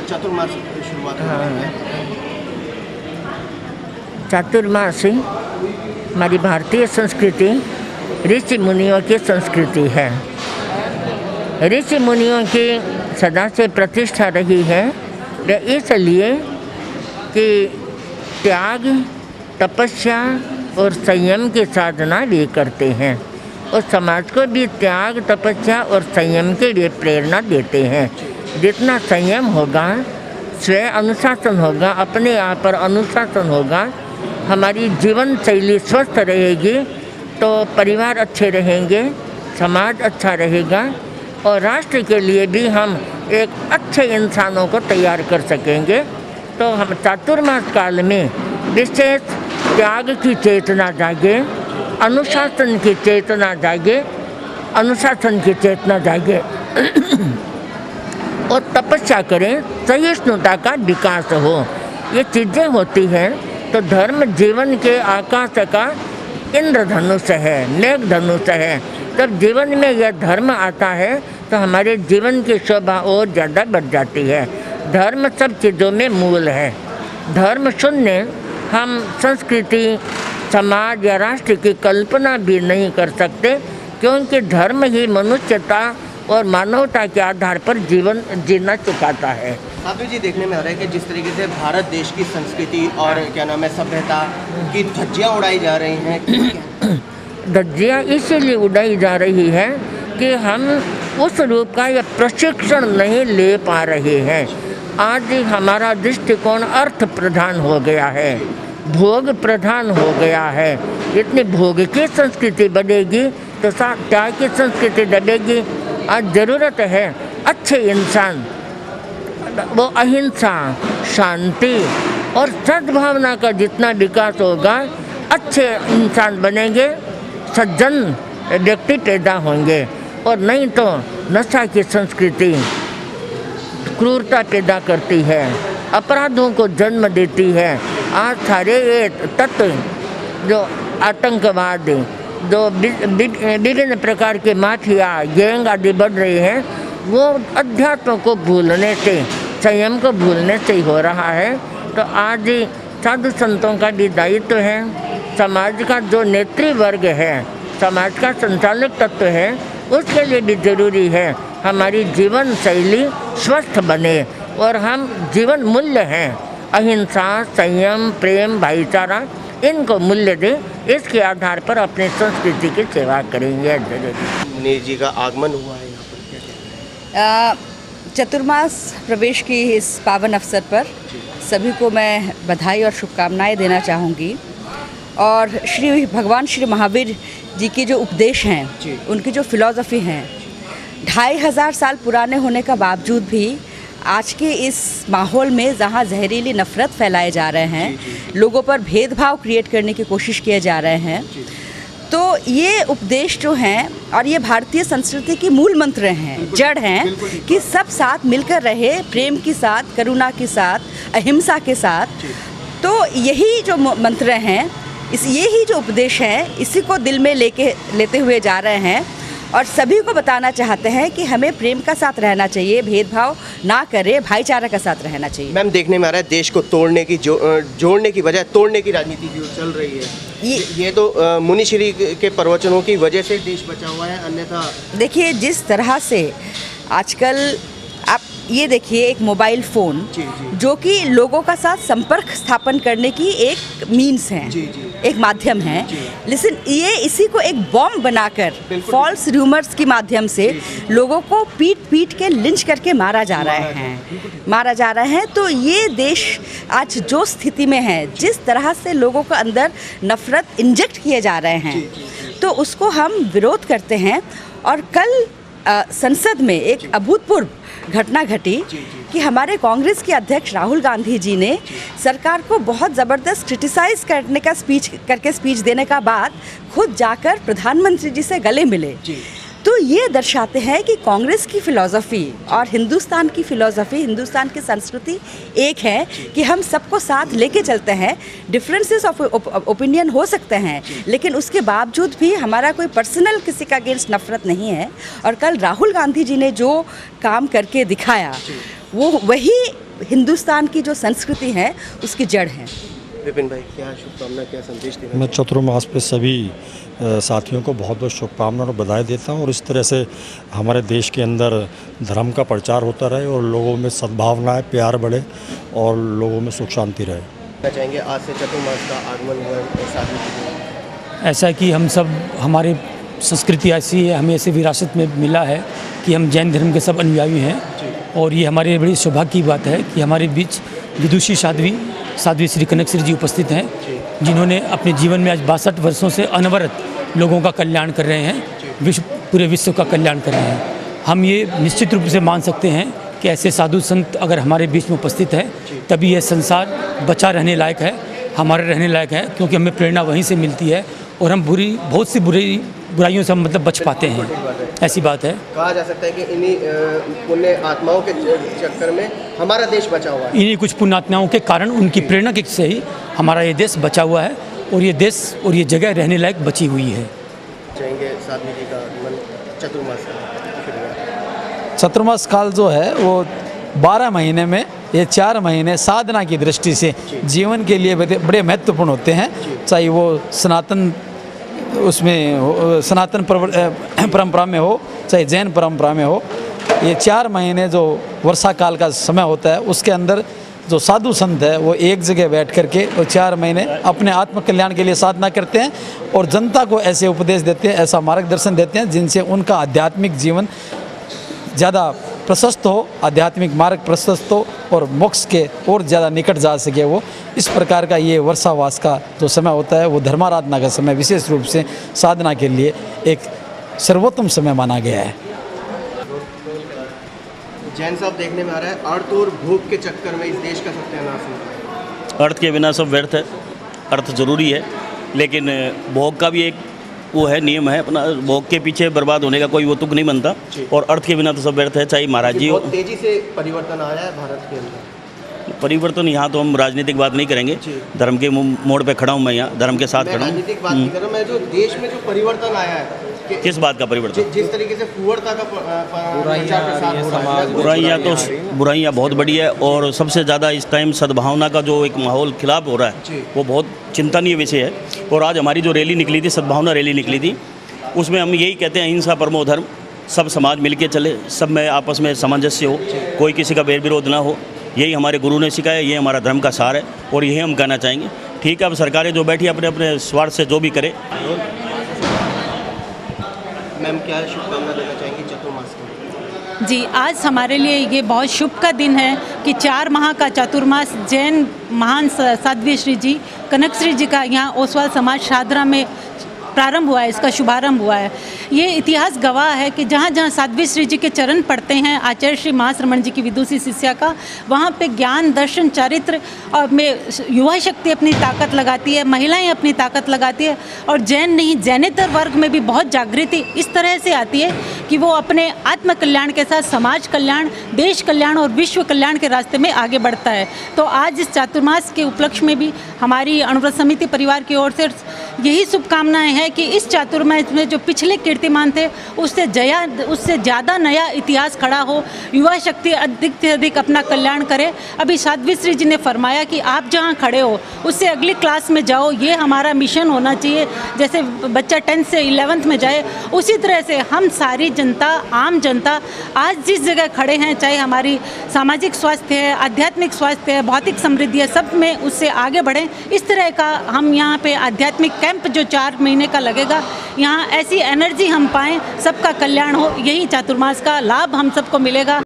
चातुर्मास की शुरुआत हो रही है। चातुर्मास हमारी भारतीय संस्कृति ऋषि मुनियों की संस्कृति है। ऋषि मुनियों की सदा से प्रतिष्ठा रही है इसलिए कि त्याग, तपस्या और संयम की साधना भी करते हैं और समाज को भी त्याग, तपस्या और संयम के लिए प्रेरणा देते हैं। जितना संयम होगा, स्वयं अनुशासन होगा, अपने आप पर अनुशासन होगा, हमारी जीवन शैली स्वस्थ रहेगी तो परिवार अच्छे रहेंगे, समाज अच्छा रहेगा और राष्ट्र के लिए भी हम एक अच्छे इंसानों को तैयार कर सकेंगे। तो हम चातुर्मास काल में विशेष त्याग की चेतना जागे, अनुशासन की चेतना जागे, अनुशासन की चेतना जागे और तपस्या करें, सहिष्णुता का विकास हो। ये चीज़ें होती हैं तो धर्म जीवन के आकाश का इंद्रधनुष है, मेघधनुष है। जब जीवन में यह धर्म आता है तो हमारे जीवन की शोभा और ज़्यादा बढ़ जाती है। धर्म सब चीज़ों में मूल है। धर्म शून्य हम संस्कृति, समाज या राष्ट्र की कल्पना भी नहीं कर सकते, क्योंकि धर्म ही मनुष्यता और मानवता के आधार पर जीवन जीना सिखाता है। साधु जी, देखने में आ रहा है कि जिस तरीके से भारत देश की संस्कृति और क्या नाम है सभ्यता की धज्जियाँ उड़ाई जा रही हैं। धज्जियाँ इसीलिए उड़ाई जा रही है कि हम उस रूप का यह प्रशिक्षण नहीं ले पा रहे हैं। आज हमारा दृष्टिकोण अर्थ प्रधान हो गया है, भोग प्रधान हो गया है। इतनी भोग की संस्कृति बढ़ेगी तो त्याग की संस्कृति दबेगी। आज ज़रूरत है अच्छे इंसान, वो अहिंसा, शांति और सद्भावना का जितना विकास होगा, अच्छे इंसान बनेंगे, सज्जन व्यक्ति पैदा होंगे। और नहीं तो नशा की संस्कृति क्रूरता पैदा करती है, अपराधों को जन्म देती है। आज सारे ये तत्व जो आतंकवाद, जो विभिन्न प्रकार के माफिया, गैंग आदि बढ़ रहे हैं, वो अध्यात्म को भूलने से, संयम को भूलने से ही हो रहा है। तो आज साधु संतों का भी दायित्व है, समाज का जो नेतृत्व वर्ग है, समाज का संचालक तत्व है, उसके लिए भी ज़रूरी है हमारी जीवन शैली स्वस्थ बने और हम जीवन मूल्य हैं, अहिंसा, संयम, प्रेम, भाईचारा, इनको मूल्य दें। इसके आधार पर अपनी संस्कृति की सेवा करेंगे। मुनि जी का आगमन हुआ है यहाँ पर, चतुर्मास प्रवेश की इस पावन अवसर पर सभी को मैं बधाई और शुभकामनाएं देना चाहूँगी। और श्री भगवान श्री महावीर जी के जो उपदेश हैं, उनकी जो फिलॉसफी हैं, 2500 साल पुराने होने का बावजूद भी आज के इस माहौल में जहाँ जहरीली नफ़रत फैलाए जा रहे हैं, लोगों पर भेदभाव क्रिएट करने की कोशिश किए जा रहे हैं, तो ये उपदेश जो हैं और ये भारतीय संस्कृति की मूल मंत्र हैं, जड़ हैं कि सब साथ मिलकर रहे, प्रेम के साथ, करुणा के साथ, अहिंसा के साथ। तो यही जो मंत्र हैं, यही जो उपदेश हैं, इसी को दिल में लेते हुए जा रहे हैं और सभी को बताना चाहते हैं कि हमें प्रेम का साथ रहना चाहिए, भेदभाव ना करें, भाईचारा का साथ रहना चाहिए। मैम, देखने में आ रहा है देश को तोड़ने की जोड़ने की बजाय तोड़ने की राजनीति जो चल रही है, ये तो मुनिश्री के प्रवचनों की वजह से देश बचा हुआ है, अन्यथा देखिए जिस तरह से आजकल आप ये देखिए, एक मोबाइल फ़ोन जो कि लोगों का साथ संपर्क स्थापन करने की एक मीन्स है, एक माध्यम है, लेकिन ये इसी को एक बॉम्ब बनाकर फॉल्स रूमर्स के माध्यम से लोगों को पीट के लिंच करके मारा जा रहा है। तो ये देश आज जो स्थिति में है, जिस तरह से लोगों के अंदर नफ़रत इंजेक्ट किए जा रहे हैं, तो उसको हम विरोध करते हैं। और कल संसद में एक अभूतपूर्व घटना घटी कि हमारे कांग्रेस के अध्यक्ष राहुल गांधी जी ने सरकार को बहुत ज़बरदस्त क्रिटिसाइज़ करने का स्पीच देने का बाद खुद जाकर प्रधानमंत्री जी से गले मिले। तो ये दर्शाते हैं कि कांग्रेस की फ़िलॉसफ़ी और हिंदुस्तान की फ़िलॉसफ़ी, हिंदुस्तान की संस्कृति एक है कि हम सबको साथ लेके चलते हैं। डिफरेंसेस ऑफ ओपिनियन हो सकते हैं, लेकिन उसके बावजूद भी हमारा कोई पर्सनल किसी का अगेंस्ट नफ़रत नहीं है। और कल राहुल गांधी जी ने जो काम करके दिखाया, वो वही हिंदुस्तान की जो संस्कृति है उसकी जड़ है। विपिन भाई, क्या शुभकामना, क्या संदेश देना? मैं चतुर्मास पे सभी साथियों को बहुत बहुत शुभकामना और बधाई देता हूँ, और इस तरह से हमारे देश के अंदर धर्म का प्रचार होता रहे और लोगों में सद्भावनाएं, प्यार बढ़े और लोगों में सुख शांति रहे। क्या चाहेंगे, आज से चतुर्मास का आगमन हुआ है साधु, ऐसा कि हम सब, हमारी संस्कृति ऐसी है, हमें ऐसे विरासत में मिला है कि हम जैन धर्म के सब अनुयायी हैं, और ये हमारे बड़ी सौभाग्य की बात है कि हमारे बीच विदुषी साध्वी श्री कनक श्री जी उपस्थित हैं, जिन्होंने अपने जीवन में आज 62 वर्षों से अनवरत लोगों का कल्याण कर रहे हैं, पूरे विश्व का कल्याण कर रहे हैं। हम ये निश्चित रूप से मान सकते हैं कि ऐसे साधु संत अगर हमारे बीच में उपस्थित है तभी यह संसार बचा रहने लायक है, हमारे रहने लायक है, क्योंकि हमें प्रेरणा वहीं से मिलती है और हम बहुत सी बुराइयों से हम मतलब बच पाते हैं। ऐसी बात है। कहा जा सकता है कि इन्हीं पुण्य आत्माओं के चक्कर में हमारा देश बचा हुआ है। इन्हीं कुछ पुण्य आत्माओं के कारण, उनकी प्रेरणा के से ही हमारा ये देश बचा हुआ है, और ये देश और ये जगह रहने लायक बची हुई है। चाहेंगे साध्वी जी का आगमन चतुर्मास चतुर्मास काल जो है वो 12 महीने में ये 4 महीने साधना की दृष्टि से जीवन के लिए बड़े महत्वपूर्ण होते हैं, चाहे वो सनातन परंपरा में हो, चाहे जैन परंपरा में हो। ये 4 महीने जो वर्षा काल का समय होता है, उसके अंदर जो साधु संत है वो एक जगह बैठ करके वो 4 महीने अपने आत्म कल्याण के लिए साधना करते हैं और जनता को ऐसे उपदेश देते हैं, ऐसा मार्गदर्शन देते हैं जिनसे उनका आध्यात्मिक जीवन ज़्यादा प्रशस्त हो, आध्यात्मिक मार्ग प्रशस्त हो और मोक्ष के और ज़्यादा निकट जा सके। वो इस प्रकार का ये वर्षावास का जो समय होता है वो धर्माराधना का समय, विशेष रूप से साधना के लिए एक सर्वोत्तम समय माना गया है। जैन साहब देखने में आ रहा है, अर्थ और भोग के चक्कर में इस देश का सत्यानाश होता है। अर्थ के बिना सब व्यर्थ है, अर्थ जरूरी है, लेकिन भोग का भी एक वो है, नियम है अपना, भोग के पीछे बर्बाद होने का कोई वो तुक नहीं बनता, और अर्थ के बिना तो सब व्यर्थ है। चाहे महाराज जी, बहुत तेजी से परिवर्तन आया है भारत के अंदर। परिवर्तन, यहाँ तो हम राजनीतिक बात नहीं करेंगे, धर्म के मोड़ पे खड़ा हूँ मैं, यहाँ धर्म के साथ खड़ा हूँ। राजनीतिक बात नहीं कर रहा मैं, जो देश में जो परिवर्तन आया है, किस बात का परिवर्तन? जिस तरीके से फुअरता का बुराइयाँ बहुत बड़ी है, और सबसे ज़्यादा इस टाइम सद्भावना का जो एक माहौल खिलाफ हो रहा है वो बहुत चिंतनीय विषय है। और आज हमारी जो रैली निकली थी, सद्भावना रैली निकली थी, उसमें हम यही कहते हैं, अहिंसा परमो धर्म, सब समाज मिलके चले, सब में आपस में सामंजस्य हो, कोई किसी का बैर विरोध ना हो। यही हमारे गुरु ने सिखाया, ये हमारा धर्म का सार है और यही हम कहना चाहेंगे। ठीक है, अब सरकारें जो बैठी अपने अपने स्वार्थ से जो भी करे। मैम, क्या शुभकामना देना चाहेंगी चतुर्मास को? जी, आज हमारे लिए ये बहुत शुभ का दिन है कि 4 माह का चतुर्मास जैन महान साध्वी श्री जी कनक श्री जी का यहाँ ओसवाल समाज शादरा में प्रारंभ हुआ है, इसका शुभारंभ हुआ है। ये इतिहास गवाह है कि जहाँ जहाँ साध्वी श्री जी के चरण पड़ते हैं आचार्य श्री महाश्रमण जी की विदुषी शिष्या का, वहाँ पे ज्ञान, दर्शन, चारित्र और में युवा शक्ति अपनी ताकत लगाती है, महिलाएं अपनी ताकत लगाती है, और जैन नहीं, जैनेतर वर्ग में भी बहुत जागृति इस तरह से आती है कि वो अपने आत्म कल्याण के साथ समाज कल्याण, देश कल्याण और विश्व कल्याण के रास्ते में आगे बढ़ता है। तो आज इस चातुर्मास के उपलक्ष्य में भी हमारी अणुव्रत समिति परिवार की ओर से यही शुभकामनाएं हैं कि इस चातुर्मास में जो पिछले कीर्तिमान थे उससे ज़्यादा नया इतिहास खड़ा हो, युवा शक्ति अधिक से अधिक अपना कल्याण करे। अभी साध्वी श्री जी ने फरमाया कि आप जहाँ खड़े हो उससे अगली क्लास में जाओ, ये हमारा मिशन होना चाहिए। जैसे बच्चा 10th से 11th में जाए, उसी तरह से हम सारी जनता, आम जनता आज जिस जगह खड़े हैं, चाहे हमारी सामाजिक स्वास्थ्य है, आध्यात्मिक स्वास्थ्य है, भौतिक समृद्धि है, सब में उससे आगे बढ़ें। इस तरह का हम यहाँ पे आध्यात्मिक कैंप जो 4 महीने का लगेगा, यहाँ ऐसी एनर्जी हम पाएँ, सबका कल्याण हो, यही चातुर्मास का लाभ हम सबको मिलेगा।